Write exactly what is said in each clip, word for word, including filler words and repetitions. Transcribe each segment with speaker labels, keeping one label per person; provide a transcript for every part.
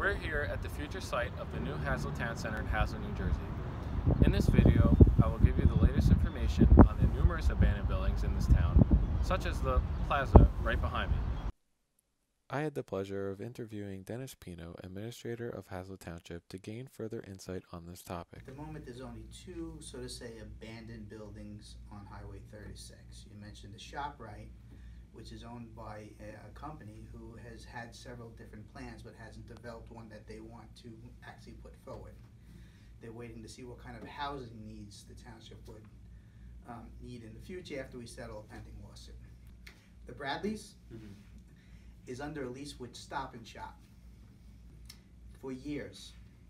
Speaker 1: We're here at the future site of the new Hazlet Town Center in Hazlet, New Jersey. In this video, I will give you the latest information on the numerous abandoned buildings in this town, such as the plaza right behind me. I had the pleasure of interviewing Dennis Pino, administrator of Hazlet Township, to gain further insight on this topic.
Speaker 2: At the moment, there's only two, so to say, abandoned buildings on Highway thirty-six. You mentioned the ShopRite, which is owned by a, a company who has had several different plans but hasn't developed one that they want to actually put forward. They're waiting to see what kind of housing needs the township would um, need in the future after we settle a pending lawsuit. The Bradleys mm-hmm. is under a lease with Stop and Shop for years.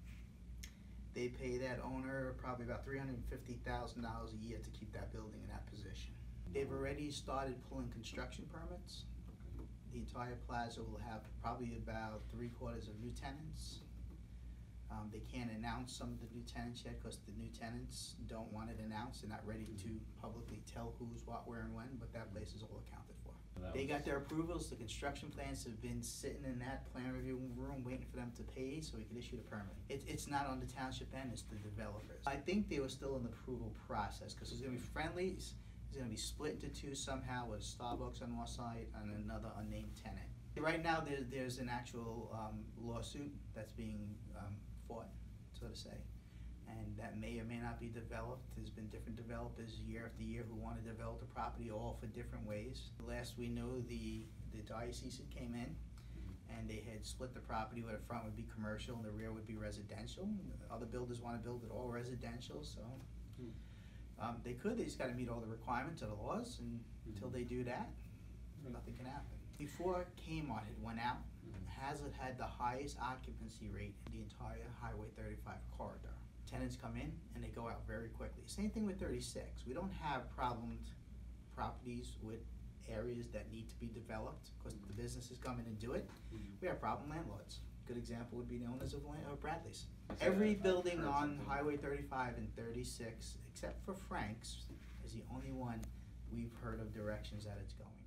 Speaker 2: They pay that owner probably about three hundred fifty thousand dollars a year to keep that building in that position. They've already started pulling construction permits. The entire plaza will have probably about three quarters of new tenants. Um, they can't announce some of the new tenants yet because the new tenants don't want it announced. They're not ready to publicly tell who's what, where, and when, but that place is all accounted for. They got their approvals. The construction plans have been sitting in that plan review room waiting for them to pay so we can issue the permit. It, it's not on the township end, it's the developers. I think they were still in the approval process because there's going to be Friendlies. It's going to be split into two somehow with Starbucks on one side and another unnamed tenant. Right now there, there's an actual um, lawsuit that's being um, fought, so to say. And that may or may not be developed. There's been different developers year after year who want to develop the property all for different ways. Last we know, the, the diocese came in and they had split the property where the front would be commercial and the rear would be residential. Other builders want to build it all residential, so hmm. um, they could. They just got to meet all the requirements of the laws, and mm-hmm. until they do that, mm-hmm. nothing can happen. Before Kmart had went out, mm-hmm. Hazlet had the highest occupancy rate in the entire Highway thirty-five corridor. Tenants come in and they go out very quickly. Same thing with thirty-six. We don't have problemed properties with areas that need to be developed because the businesses come in and do it. Mm-hmm. We have problem landlords. Good example would be the owners of land, or Bradley's. Every building on Highway thirty-five and thirty-six, except for Frank's, is the only one we've heard of directions that it's going.